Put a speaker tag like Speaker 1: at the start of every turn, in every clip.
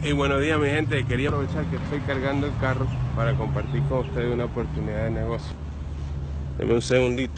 Speaker 1: Y buenos días, mi gente. Quería aprovechar que estoy cargando el carro para compartir con ustedes una oportunidad de negocio. Deme un segundito.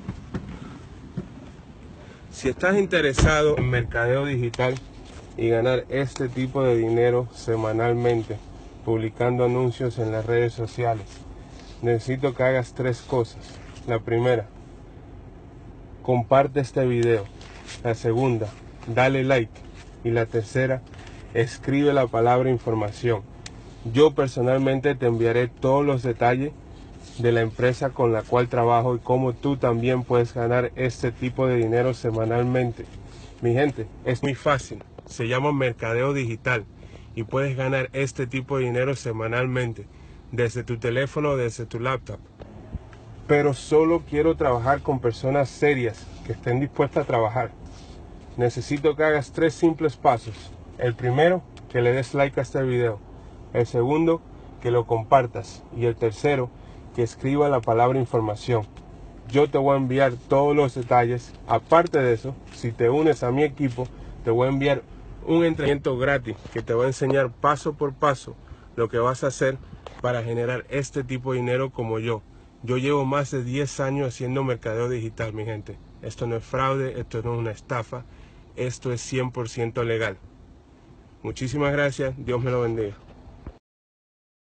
Speaker 1: Si estás interesado en mercadeo digital y ganar este tipo de dinero semanalmente publicando anuncios en las redes sociales, necesito que hagas 3 cosas. La primera, comparte este video. La segunda, dale like. Y la tercera, escribe la palabra información. Yo personalmente te enviaré todos los detalles de la empresa con la cual trabajo y cómo tú también puedes ganar este tipo de dinero semanalmente. Mi gente, es muy fácil. Se llama mercadeo digital y puedes ganar este tipo de dinero semanalmente desde tu teléfono o desde tu laptop. Pero solo quiero trabajar con personas serias que estén dispuestas a trabajar. Necesito que hagas 3 simples pasos. El primero, que le des like a este video. El segundo, que lo compartas. Y el tercero, que escriba la palabra información. Yo te voy a enviar todos los detalles. Aparte de eso, si te unes a mi equipo, te voy a enviar un entrenamiento gratis que te va a enseñar paso por paso lo que vas a hacer para generar este tipo de dinero como yo. Yo llevo más de 10 años haciendo mercadeo digital, mi gente. Esto no es fraude, esto no es una estafa, esto es 100% legal. Muchísimas gracias, Dios me lo bendiga.